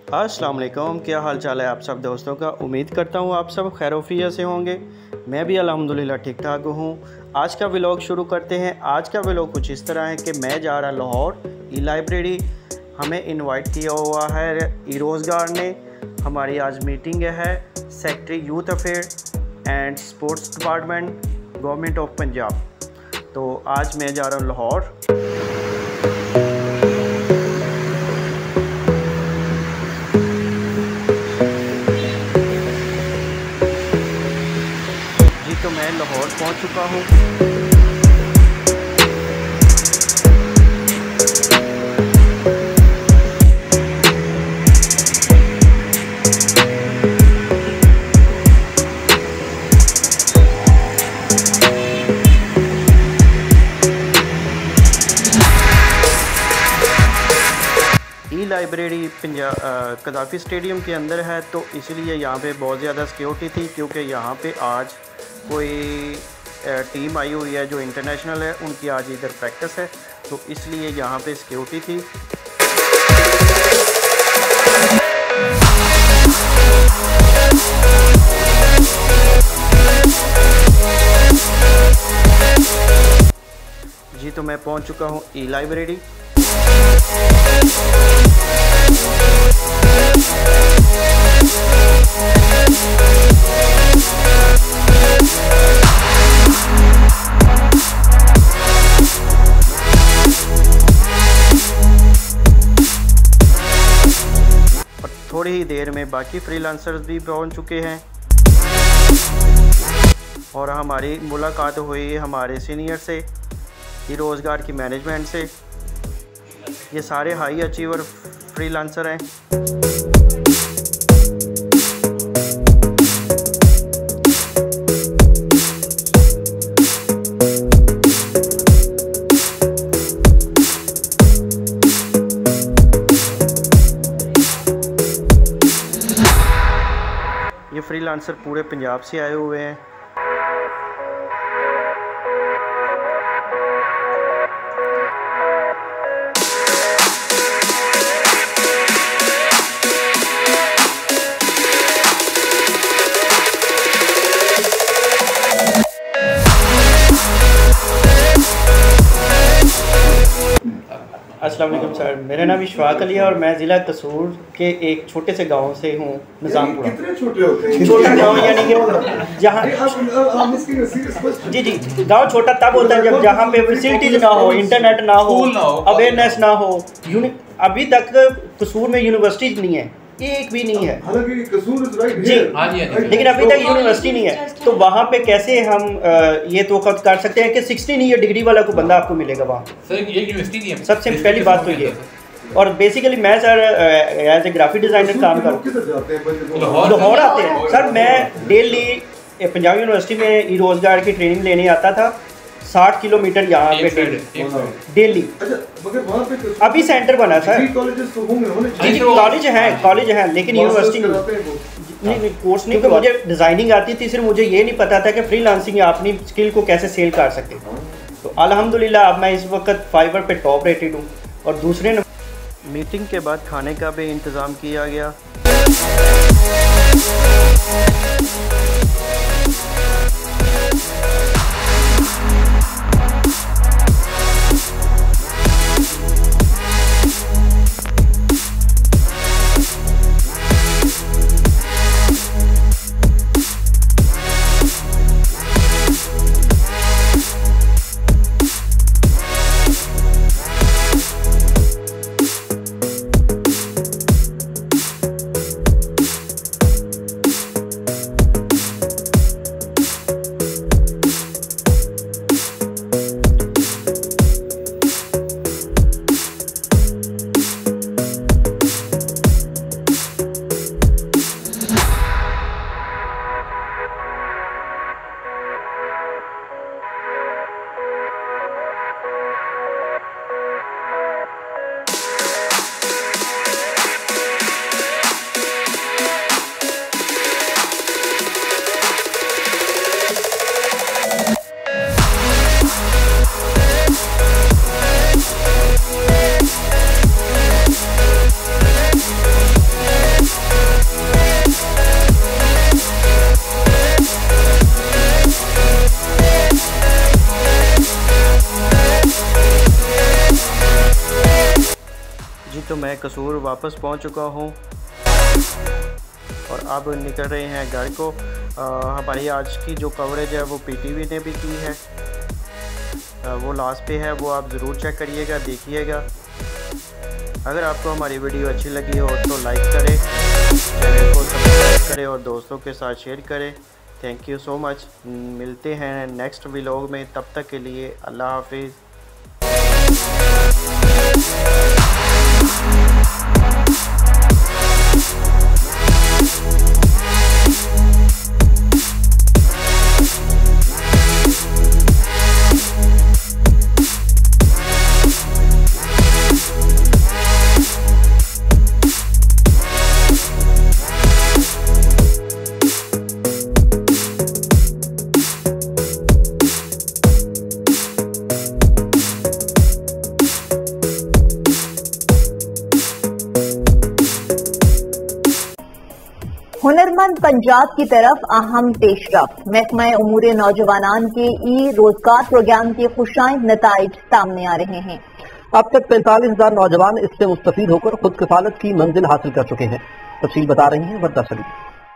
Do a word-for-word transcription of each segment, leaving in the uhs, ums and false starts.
अस्सलाम वालेकुम, क्या हाल चाल है आप सब दोस्तों का। उम्मीद करता हूँ आप सब खैरोफिया से होंगे। मैं भी अल्हम्दुलिल्लाह ठीक ठाक हूँ। आज का व्लॉग शुरू करते हैं। आज का व्लॉग कुछ इस तरह है कि मैं जा रहा लाहौर ई लाइब्रेरी। हमें इनवाइट किया हुआ है ई रोज़गार ने। हमारी आज मीटिंग है secretary youth affair and sports department government of Punjab. तो आज मैं जा रहा हूँ लाहौर। तो मैं लाहौर पहुंच चुका हूं। E library Punjab Gaddafi stadium के अंदर है, तो इसलिए यहाँ पे बहुत ज़्यादा सिक्योरिटी थी, क्योंकि यहाँ पे आज कोई टीम आई हुई है जो इंटरनेशनल है। उनकी आज इधर प्रैक्टिस है, तो इसलिए यहाँ पे सिक्योरिटी थी। जी तो मैं पहुँच चुका हूँ ई लाइब्रेरी। थोड़ी ही देर में बाकी फ्रीलांसर्स भी पहुंच चुके हैं और हमारी मुलाकात हुई हमारे सीनियर से, ई रोज़गार की मैनेजमेंट से। ये सारे हाई अचीवर फ्रीलांसर हैं। ये फ्रीलांसर पूरे पंजाब से आए हुए हैं। अस्सलाम वालेकुम सर, मेरा नाम इशफाक अली है और मैं ज़िला कसूर के एक छोटे से गांव से हूँ, निज़ामपुरा। कितने छोटे होते हैं? छोटा गांव यानी कि जहाँ जी जी गांव छोटा तब होता है जब जहाँ पे फैसिलिटीज ना हो, इंटरनेट ना हो, अवेयरनेस ना हो। यूनि अभी तक कसूर में यूनिवर्सिटीज नहीं है, एक भी नहीं है। हालांकि कसूर इज राइट जी, लेकिन अभी तक यूनिवर्सिटी नहीं है। तो वहाँ पे कैसे हम ये तो कर सकते हैं कि सिक्सटीन ईयर डिग्री वाला को बंदा आपको मिलेगा वहाँ? सर एक यूनिवर्सिटी नहीं है। सबसे पहली बात तो ये। और बेसिकली मैं sir as a graphic designer काम कर लाहौर आते हैं सर। मैं डेली पंजाब यूनिवर्सिटी में ई रोज़गार की ट्रेनिंग लेने आता था। साठ किलोमीटर यहाँ पे डेली। अभी सेंटर बना सर। जी जी कॉलेज हैं कॉलेज हैं लेकिन यूनिवर्सिटी नहीं। नहीं कोर्स नहीं, तो मुझे डिज़ाइनिंग आती थी, सिर्फ मुझे ये नहीं पता था कि फ्रीलांसिंग अपनी स्किल को कैसे सेल कर सकते। तो अल्हम्दुलिल्लाह अब मैं इस वक्त फाइवर पे टॉप रेटेड हूँ। और दूसरे मीटिंग के बाद खाने का भी इंतज़ाम किया गया। कसूर वापस पहुंच चुका हूं और अब निकल रहे हैं घर को। आ, हमारी आज की जो कवरेज है वो पीटीवी ने भी की है, आ, वो लास्ट पे है, वो आप ज़रूर चेक करिएगा, देखिएगा। अगर आपको हमारी वीडियो अच्छी लगी हो तो लाइक करें, चैनल को सब्सक्राइब करें और दोस्तों के साथ शेयर करें। Thank you so much. मिलते हैं नेक्स्ट व्लॉग में, तब तक के लिए अल्लाह हाफिज़। हुनरमंद पंजाब की तरफ अहम पेशरफ। महकमा उमूरे नौजवानान के ई रोजगार प्रोग्राम के खुशाइंद नताइज सामने आ रहे हैं। अब तक पैंतालीस हजार नौजवान इससे मुस्तफीद होकर खुद किफालत की मंजिल हासिल कर चुके हैं। तफसील बता रही हैं Warda Saleem.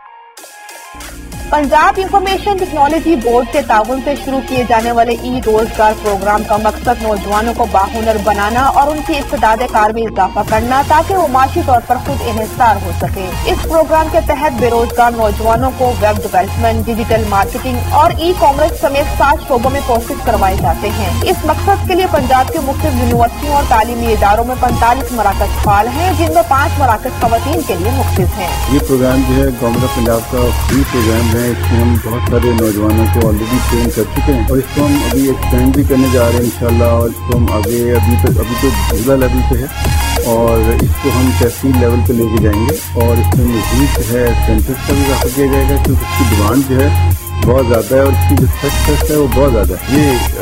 Punjab information technology board के ताउन से शुरू किए जाने वाले ई रोजगार प्रोग्राम का मकसद नौजवानों को बाहुनर बनाना और उनकी इस्तेदाद कार में इजाफा करना ताकि वो माशी तौर पर खुद इन्हिसार हो सके। इस प्रोग्राम के तहत बेरोजगार नौजवानों को वेब डेवलपमेंट, डिजिटल मार्केटिंग और ई कॉमर्स समेत सात शोबों में कोर्सेज करवाए जाते हैं। इस मकसद के लिए पंजाब के मुख्तलिफ यूनिवर्सिटियों और तालीमी इदारों में पैंतालीस मराकज फाल हैं, जिनमें पाँच मराकज खवातीन के लिए मुख्तलिफ हैं। ये प्रोग्राम जो है गवर्नमेंट ऑफ पंजाब का फ्री प्रोग्राम है। इसमें हम बहुत सारे नौजवानों को ऑलरेडी ट्रेन कर चुके हैं और इसको हम अभी एक्सपेंड भी करने जा रहे हैं इंशाल्लाह। और इसको हम आगे अभी तक अभी तो जिला लेवल पे है और इसको हम तहसील लेवल पे लेके जाएंगे और इसमें मजीद जो है सेंटर्स का भी इजाफा किया जाएगा, क्योंकि इसकी डिमांड जो है बहुत ज़्यादा है और इसकी जो सक्सेस है वो बहुत ज़्यादा है।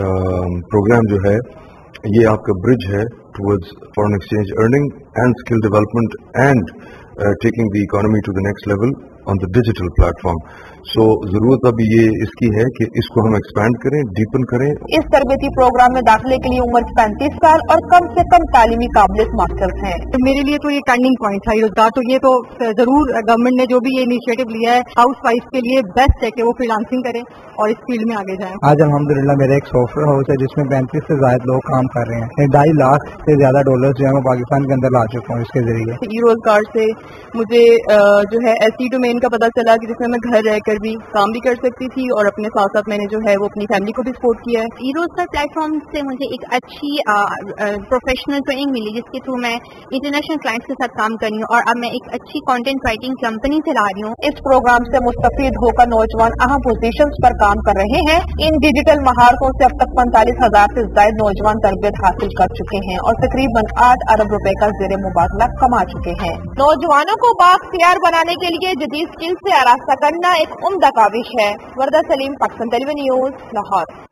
ये प्रोग्राम जो है ये आपका ब्रिज है towards foreign exchange earning and skill development and taking the economy to the next level on the digital platform. So जरूरत अब ये इसकी है कि इसको हम एक्सपैंड करें, डीपन करें। इस तरबती प्रोग्राम में दाखिले के लिए उम्र पैंतीस साल और कम से कम तालीमी काबिलियत मास्टर्स हैं। तो मेरे लिए तो ये टर्निंग पॉइंट था रोजगार। तो ये तो जरूर गवर्नमेंट ने जो भी ये इनिशिएटिव लिया है हाउस वाइफ के लिए बेस्ट है कि वो फ्रीलांसिंग करें और इस फील्ड में आगे जाएं। आज अल्हम्दुलिल्लाह मेरा एक सॉफ्टवेयर हाउस है जिसमें पैंतीस से ज्यादा लोग काम कर रहे हैं। ढाई लाख से ज्यादा डॉलर जो है मैं पाकिस्तान के अंदर ला चुका हूँ इसके जरिए। ई रोजगार से मुझे जो है ऐसी डोमेन का पता चला कि जिसमें मैं घर रहकर भी काम भी कर सकती थी और अपने साथ साथ मैंने जो है वो अपनी फैमिली को भी सपोर्ट किया है। ई रोजगार प्लेटफॉर्म से मुझे एक अच्छी प्रोफेशनल ट्रेनिंग मिली जिसके थ्रू मैं इंटरनेशनल क्लाइंट्स के साथ काम कर रही हूँ और अब मैं एक अच्छी कंटेंट राइटिंग कंपनी चला रही हूँ। इस प्रोग्राम से मुस्तफीद होकर नौजवान अहम पोजीशंस पर काम कर रहे हैं। इन डिजिटल महारतों से अब तक पैंतालीस हजार से ज्यादा नौजवान तरबियत हासिल कर चुके हैं और तकरीबन आठ अरब रुपए का जेर मुबादला कमा चुके हैं। नौजवानों को बाख्तियार बनाने के लिए जदीद स्किल से आरास्ता करना एक उम्दा काविश है। Warda Saleem, Pakistan television news, Lahore.